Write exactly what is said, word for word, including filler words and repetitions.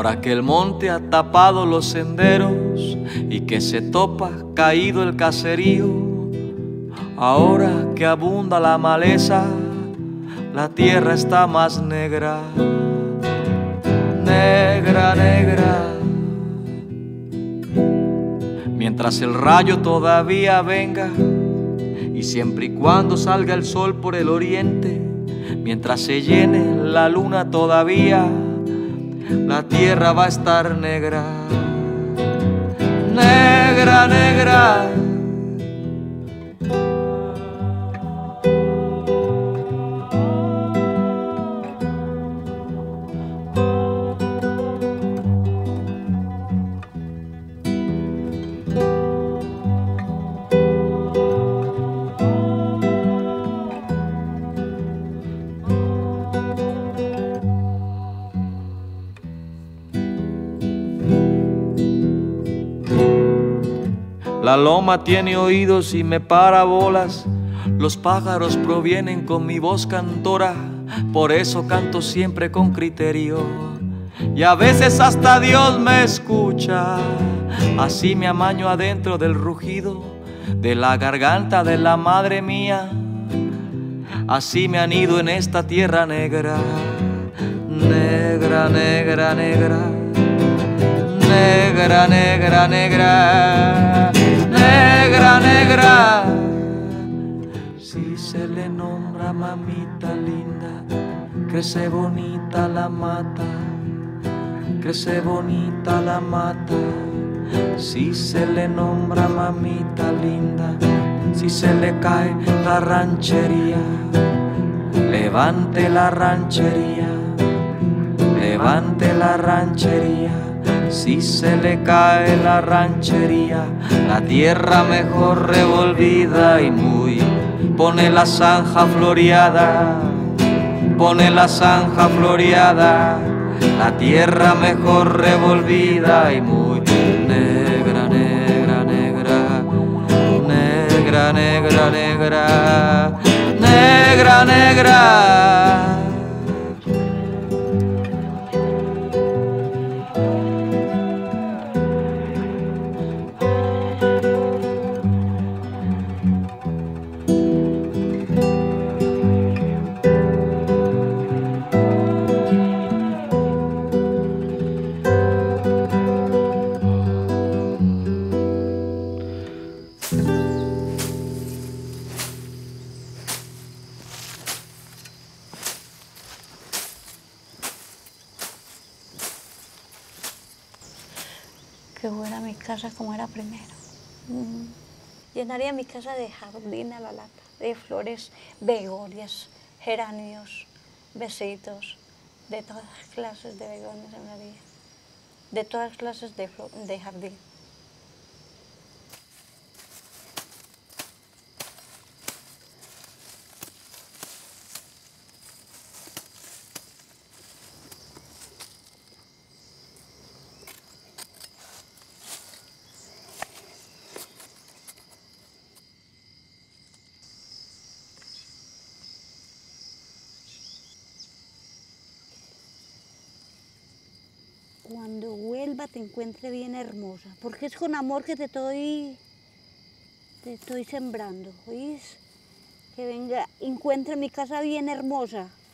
Ahora que el monte ha tapado los senderos y que se topa caído el caserío, ahora que abunda la maleza, la tierra está más negra, negra, negra. Mientras el rayo todavía venga y siempre y cuando salga el sol por el oriente, mientras se llene la luna todavía, la tierra va a estar negra, negra, negra. La loma tiene oídos y me para bolas, los pájaros provienen con mi voz cantora, por eso canto siempre con criterio, y a veces hasta Dios me escucha. Así me amaño adentro del rugido de la garganta de la madre mía, así me anido en esta tierra negra, negra, negra, negra, negra, negra, negra, negra, negra. Si se le nombra mamita linda, crece bonita la mata, crece bonita la mata. Si se le nombra mamita linda, si se le cae la ranchería, levante la ranchería, levante la ranchería. Si se le cae la ranchería, la tierra mejor revolvida y muy, pone la zanja floreada, pone la zanja floreada, la tierra mejor revolvida y muy negra, negra, negra, negra, negra, negra, negra, negra. Que fuera mi casa como era primero. Mm. Llenaría mi casa de jardín a la lata, de flores, begonias, geranios, besitos, de todas clases de begonias llenaría, de todas clases de, de jardín. Cuando vuelva te encuentre bien hermosa, porque es con amor que te estoy, te estoy sembrando, ¿oís? Que venga, encuentre mi casa bien hermosa.